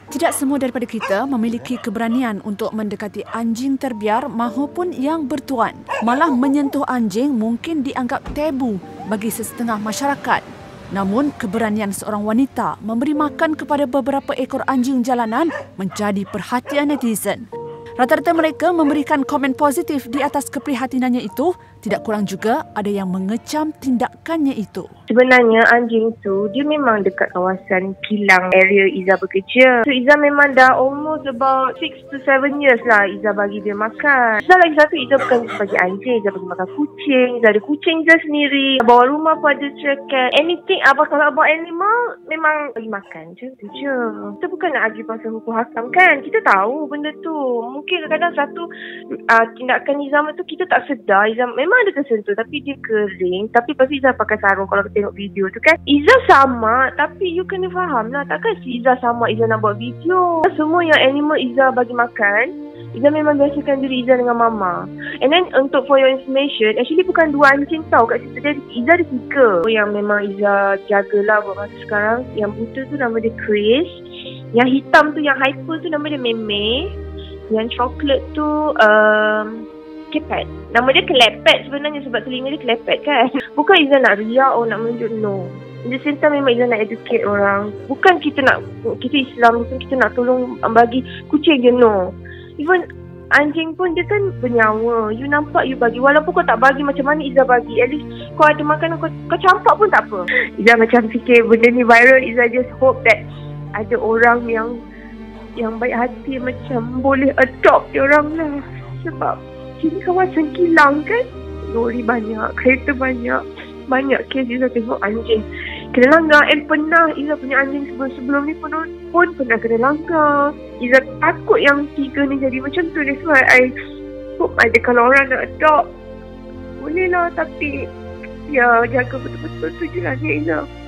Tidak semua daripada kita memiliki keberanian untuk mendekati anjing terbiar mahupun yang bertuan. Malah menyentuh anjing mungkin dianggap tabu bagi sesetengah masyarakat. Namun, keberanian seorang wanita memberi makan kepada beberapa ekor anjing jalanan menjadi perhatian netizen. Rata-rata mereka memberikan komen positif di atas keprihatinannya itu, tidak kurang juga ada yang mengecam tindakannya itu. Sebenarnya anjing tu dia memang dekat kawasan kilang area Izzah bekerja. So Izzah memang dah almost about 6 to 7 years lah Izzah bagi dia makan. Izzah lagi satu, Izzah bukan bagi anjing, Izzah bagi makan kucing. Izzah ada kucing Izzah sendiri. Bawa rumah pun ada cat. Anything kalau bawa animal memang bagi makan. Macam tu je. Kita bukan nak argue pasal hukum hakam kan. Kita tahu benda tu. Mungkin kadang-kadang satu tindakan Izzah tu kita tak sedar. Izzah memang ada tersentuh tapi dia kering. Tapi pasti Izzah pakai sarung kalau kita tengok video tu kan. Izzah sama tapi you kena faham lah. Takkan si Izzah sama Izzah nak buat video. Semua yang animal Izzah bagi makan, Izzah memang biasakan diri Izzah dengan mama. And then untuk for your information, actually bukan 2 anjing tau kat situ. Izzah ada 3 yang memang Izzah jagalah buat masa sekarang. Yang putih tu nama dia Chris. Yang hitam tu, yang hyper tu nama dia Meme. Yang coklat tu Kepet. Nama dia kelepet sebenarnya sebab telinga dia kelepet kan. Bukan Izzah nak riak or nak menunjuk, no. At the same time memang Izzah nak educate orang. Bukan kita Islam, bukan kita nak tolong bagi kucing je, no. Even anjing pun dia kan bernyawa. You nampak you bagi. Walaupun kau tak bagi macam mana Izzah bagi, at least kau ada makanan kau campak pun tak apa. Izzah macam fikir benda ni viral. Izzah just hope that ada orang yang baik hati macam boleh adopt dia orang lah. Sebab sini kawasan kilang kan, lori banyak, kereta banyak kes Izzah tengok anjing kena langgar. And pernah Izzah punya anjing sebelum ni pun pernah kena langgar. Izzah takut yang 3 ni jadi macam tu. That's why I hope ada kalau orang nak adopt boleh lah, tapi ya jaga betul-betul tu je lah Izzah.